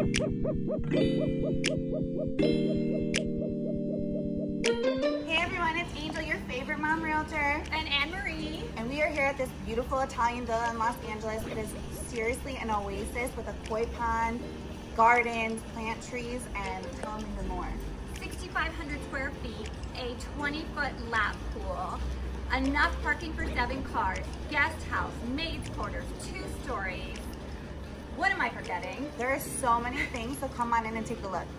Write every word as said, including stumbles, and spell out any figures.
Hey everyone, it's Angel, your favorite mom realtor. And Anne-Marie. And we are here at this beautiful Italian villa in Los Angeles. It is seriously an oasis with a koi pond, gardens, plant trees, and tell me the more. sixty-five hundred square feet, a twenty foot lap pool, enough parking for seven cars, guest house, maids quarters, two stories. What am I forgetting? There are so many things, so come on in and take a look.